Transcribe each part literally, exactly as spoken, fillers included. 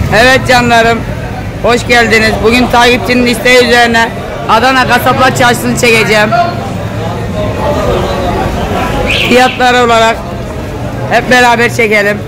Evet canlarım, hoş geldiniz. Bugün takipçinin isteği üzerine Adana Kasaplar Çarşısı'nı çekeceğim. Fiyatları olarak hep beraber çekelim.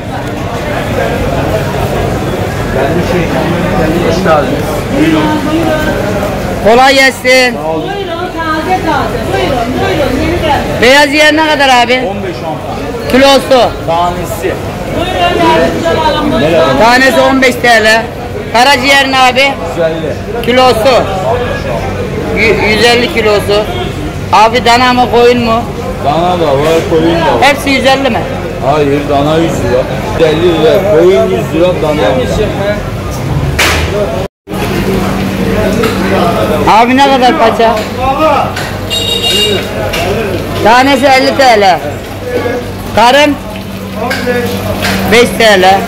Kolay gelsin. Buyurun, taze taze. Buyurun, buyurun. Yeni geldi. Beyaz yer ne kadar abi? on beş on. Kilosu. Tanesi. Buyurun, yardımcı olalım. Buyurun. Tanesi on beş TL. Karaciğer ne abi? yüz elli. Kilosu. yüz elli kilosu. Abi dana mı koyun mu? Dana da var, koyun da var. Hepsi yüz elli mi? Hayır, dana yüz lira. yüz elli lira, koyun yüz lira, dana yüz lira. Abi ne kadar paça? Tanesi elli TL. Karın beş TL.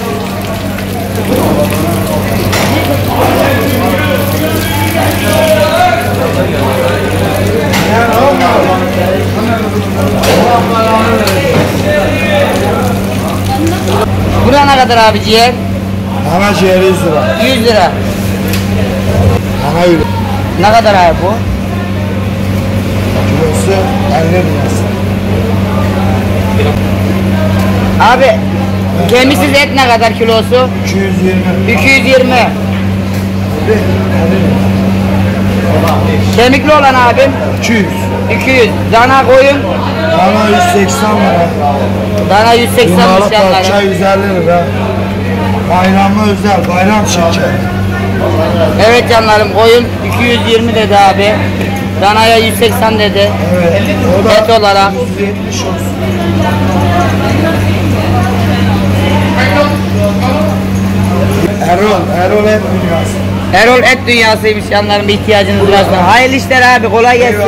Bura ne kadar abi ciğer? Ana ciğeri yüz lira. yüz lira. Ana yüz. Ne kadar abi bu? Kilosu elli lira. Abi kemiksiz et ne kadar kilosu? iki yüz yirmi. iki yüz yirmi. Kemikli olan abim iki yüz. iki yüz. Dana koyun Ana yüz seksen lira. dana yüz seksen Yumalı parça yanları. yüz elli lira. Bayramı özel, bayram şeker. Evet canlarım, koyun iki yüz yirmi dedi abi. Danaya yüz seksen dedi. Evet. O da Et olarak. yüz yetmiş olsun. Erol, Erol et dünyası. Erol et dünyasıymış canlarım, bir ihtiyacınız varsa. Hayırlı işler abi, kolay gelsin.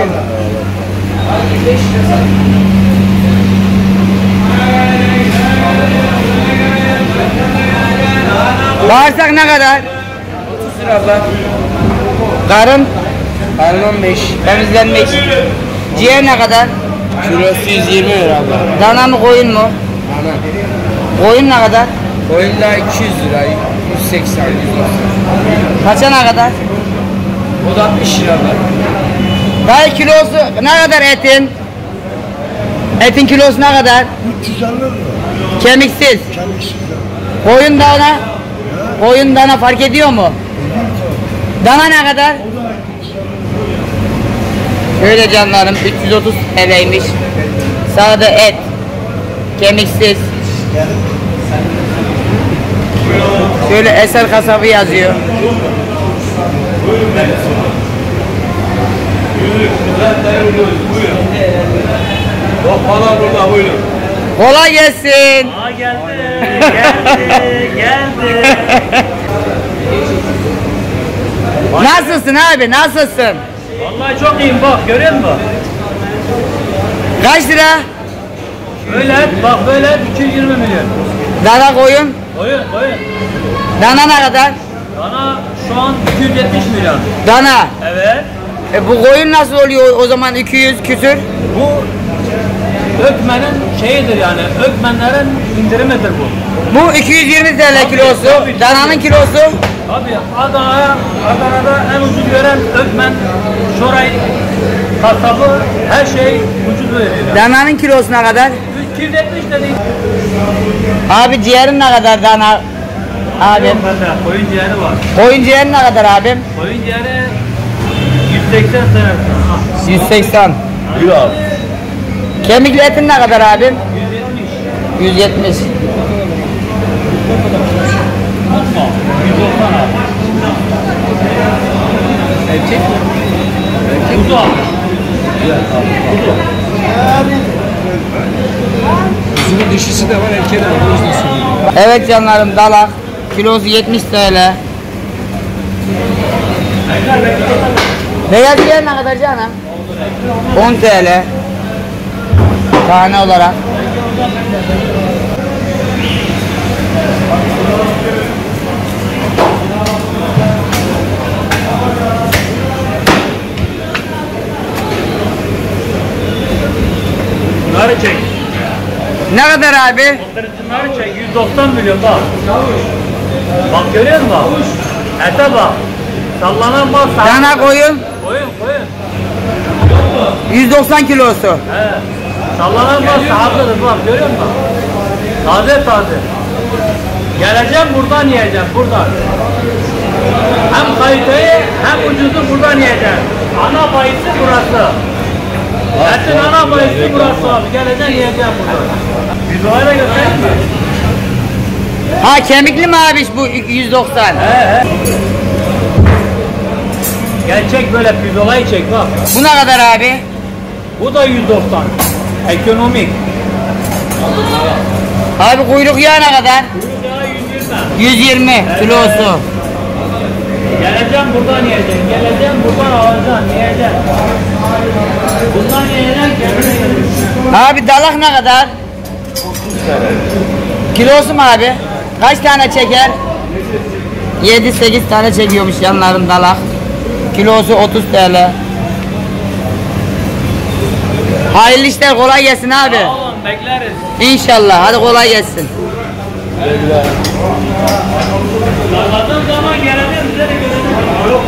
Bağırsak ne kadar? otuz lira abla. Karın Karın on beş. temizlenmiş. Ciğer ne kadar? Kilosu yüz yirmi lira abla. Dana mı koyun mu? Ana. Koyun ne kadar? Koyun da iki yüz lira. yüz seksen, yüz doksan. Kaça ne kadar? O da altmış lira abla. Dayı kilosu ne kadar etin? Etin kilosu ne kadar? üç yüz elli lira. Kemiksiz. Kemiksiz lira. Koyun dana? Koyun dana fark ediyor mu? Dana ne kadar? Şöyle canlarım, üç yüz otuz T L'ymiş. Sağda et. Kemiksiz. Şöyle Eser Kasabı yazıyor. Yok bana burada buyurun. Kolay gelsin. Aa geldi, geldi, geldi. Nasılsın abi? Nasılsın? Vallahi çok iyiyim bak, görüyor musun? Kaç lira? Böyle bak böyle iki yüz yirmi milyon. Dana koyun. Koyun, koyun. Dana ne kadar? Dana şu an iki yüz yetmiş milyon. Dana. Evet. E bu koyun nasıl oluyor o zaman iki yüz küsür? Bu Ökmen'in şeyidir yani, Ökmenlerin indirimidir bu. Bu iki yüz yirmi T L kilosu. tabii. Dananın kilosu Abi Adana'ya, Adana'da en ucuz veren Ökmen, Şoray, kasabı, her şey ucuz veriyor. Yani. dananın kilosu ne kadar? iki yüz yetmiş dedik. Abi ciğerin ne kadar dana? Abim. Bende koyun ciğeri var. Koyun ciğeri ne kadar abim? Koyun ciğeri yüz seksen sene. yüz seksen. Buyur abi. Kemikli etin ne kadar abim? yüz yetmiş. yüz yetmiş. yüz doksan abi. Erkek mi? Erkek kuzu abi. Kuzu. Kuzunun dişisi de var, erkeği de var. O yüzden söylüyorum. Evet canlarım, dalak kilosu yetmiş T L. Beyaz ciğer ne kadar canım? on T L. Tane olarak. Bunları çek. Ne kadar abi? Bunları çek. yüz doksan milyon bak. Bak görüyor musun? Ete bak. Sallanan bak. Dana koyun Koyun koyun. yüz doksan kilosu. He. Sallanan bak sahabedir bak görüyor musun? Taze taze. Geleceğim buradan yiyeceğim buradan. Hem kaliteyi hem ucuzu buradan yiyeceğim. Ana bayisi burası. Etin ana bayisi burası abi. Geleceğim yiyeceğim buradan. Yüz da göstereyim mi? Ha kemikli mi abi bu yüz doksan? He he. Gerçek böyle pirzolayı çek bak. Bu ne kadar abi? Bu da yüz doksan. Ekonomik. Abi kuyruk yağı ne kadar? Kuyruk yağı yüz yirmi. yüz yirmi kilosu. Geleceğim buradan yiyeceğim. Geleceğim buradan alacaksın. Yiyeceğim. Bundan yiyeceksin kendine götür. Abi dalak ne kadar? Kilosu mu abi? Kaç tane çeker? yedi sekiz tane çekiyormuş yanların dalak. Kilosu otuz TL. Hayırlı işler, kolay gelsin abi. Oğlum bekleriz. İnşallah, hadi kolay gelsin. Anladığın zaman geleceğim size de göreceğim.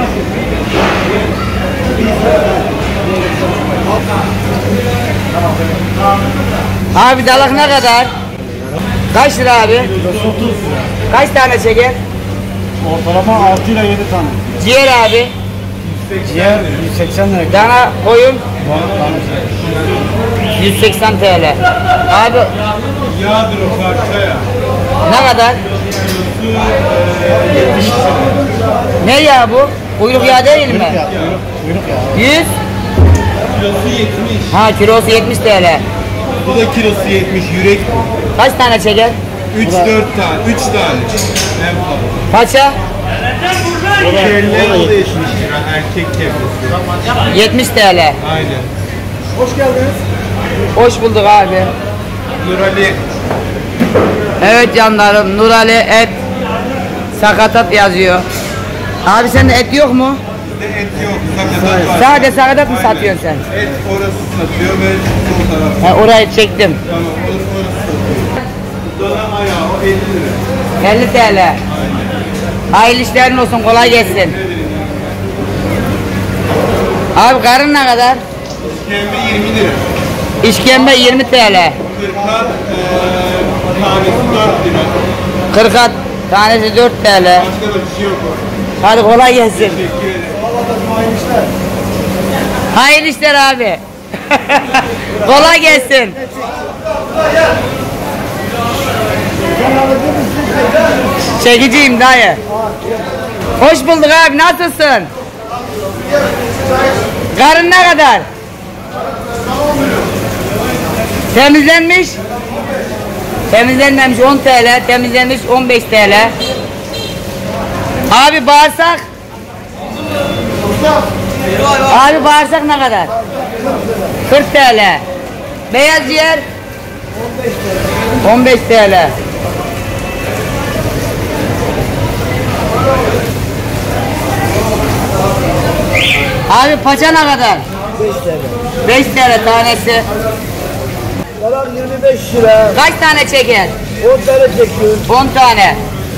Abi dalak ne kadar? Kaç lira abi? Kaç tane çeker? Ortalama altı ile yedi tane. Ciğer abi. Ciğer yüz seksen lira. Dana koyun yüz seksen TL. Abi Yağdır o parça ya. ne kadar? Ne ya bu? Kuyruk yağı değil mi? Kuyruk ya. yüz? Kilosu yetmiş. Ha kilosu yetmiş TL. Bu da kilosu yetmiş. Yürek Kaç tane çeker? üç dört tane. üç tane. En fazla. Paça? Kelle o da yetmiş lira. Erkek kellesi. yetmiş TL. Aynen. Hoş geldiniz. Hoş bulduk abi. Nurali. Evet canlarım, Nurali et sakatat yazıyor. Abi sende et yok mu? Bizde et yok. Sakatat var. Sadece sakatat mı Aynen. satıyorsun sen? Et orası satıyor ve sol taraf. Ha, orayı çektim. Tamam orası orası satıyor. Dana ayağı o elli lira. elli TL. Hayırlı işlerin olsun, kolay gelsin. Abi karın ne kadar? İşkembe yirmi lira. İşkembe yirmi TL. Kırkat eee tanesi dört lira. Kırkat tanesi dört TL. Başka da bir şey yok o. Hadi kolay gelsin. Teşekkür ederim. Hayırlı işler abi. Kolay gelsin. Çekiciyim dayı. Hoş bulduk abi, nasılsın? Karın ne kadar? Temizlenmiş? Temizlenmemiş on TL, temizlenmiş on beş TL. Abi bağırsak? Abi bağırsak ne kadar? kırk TL. Beyaz ciğer? on beş TL. Abi paça ne kadar? beş TL tanesi. Yalan yirmi beş lira. Kaç tane çeker? on tane çekiyor. on tane.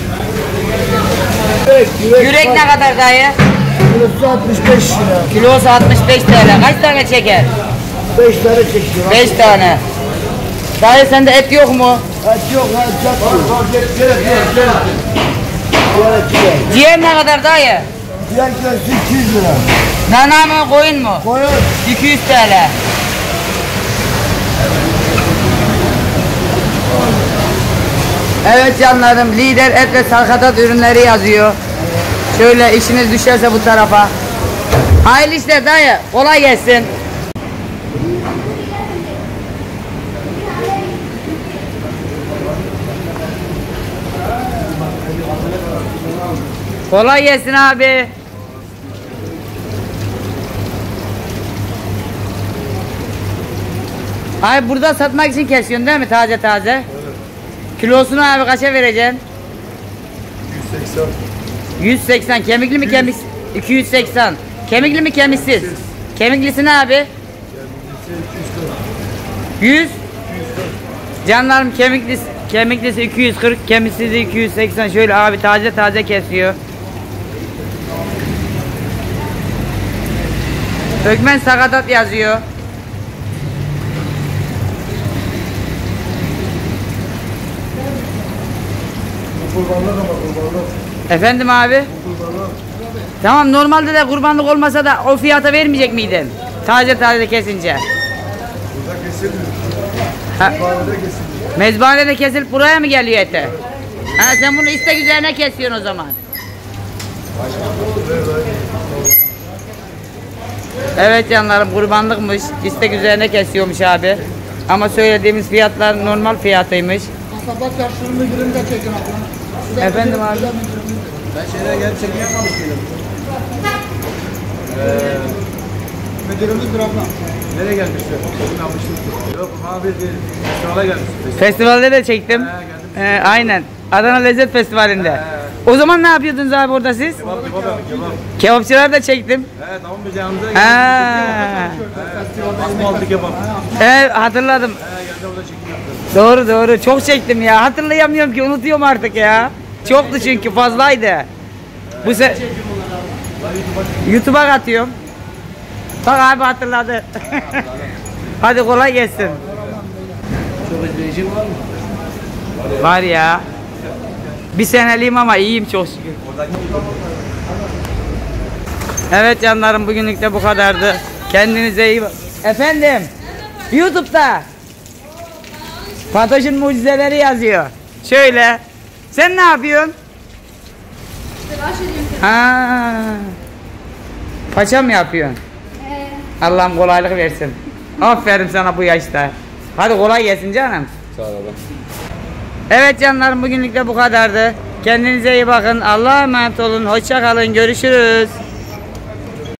Yürek, yürek, Yürek ne kadar dayı? kilosu altmış beş lira. Kilosu altmış beş TL. Kaç tane çeker? beş tane çekiyor. beş tane. Dayı sende et yok mu? Et yok lan, et yok. Gerek yok, gerek. Gerek yok. Ciğer ne kadar dayı? Diğer kilosu iki yüz lira. Nana mı koyun mu? Koyun. iki yüz TL. Evet canlarım, lider et ve sarkatat ürünleri yazıyor. Şöyle işiniz düşerse bu tarafa. Hayırlı işler dayı, kolay gelsin. Kolay gelsin abi. Abi burada satmak için kesiyorsun değil mi, taze taze? Evet. Kilosunu abi kaça vereceksin? yüz seksen. yüz seksen. Kemikli mi kemik? iki yüz seksen. Kemikli mi kemiksiz? Kemiklisi ne abi? yüz. Canlarım kemiklisi, Kemiklisi iki yüz kırk, kemiksizi iki yüz seksen. Şöyle abi taze taze kesiyor. Ökmen sakatat yazıyor. Kurbanlık ama kurbanlık. Efendim abi? Kurbanlık. Tamam, normalde de kurbanlık olmasa da o fiyata vermeyecek miydin? Taze taze kesince. Burada kesilmiyor. Ha, Kurbanlıkta kesilmiyor. mezbanede kesilip buraya mı geliyor ete? Ha, sen bunu istek üzerine kesiyorsun o zaman. Evet canlarım, kurbanlıkmış. İstek üzerine kesiyormuş abi. Ama söylediğimiz fiyatlar normal fiyatıymış. Kasaba çarşının müdürünü de çekin abla. Efendim abi? Ben şeyler gelip çekim yapmamış mıydım? Eee... Müdürümüzdür abla. Nereye gelmişler? Çekim yapmıştım. Yok abi değil. Festivale gelmiştim. Festivalde de çektim. Ee, aynen. Adana Lezzet Festivali'nde. O zaman ne yapıyordunuz abi orada siz? Kebap kebap yapın kebap. Kebapçılar da çektim. He tamam biz yanımıza geldik. Ha. Asmaltı kebap. Evet, hatırladım. He geldi orada çekim yaptı. Doğru doğru. Çok çektim ya. Hatırlayamıyorum ki, unutuyorum artık ya. Çoktu çünkü, fazlaydı. Bu se YouTube'a atıyorum. Bak abi hatırladı. Hadi kolay gelsin. Çok izleyicin var mı? Var ya. Bir seneliyim ama iyiyim çok şükür. Evet canlarım, bugünlük de bu kadardı. Kendinize iyi bak. Efendim, YouTube'da Fatoş'un mucizeleri yazıyor. Şöyle. Sen ne yapıyorsun? Ha. Paça mı yapıyorsun? Allah'ım kolaylık versin. Aferin sana bu yaşta. Hadi kolay gelsin canım. Sağ olun. Evet canlarım, bugünlük de bu kadardı. Kendinize iyi bakın. Allah'a emanet olun. Hoşça kalın. Görüşürüz.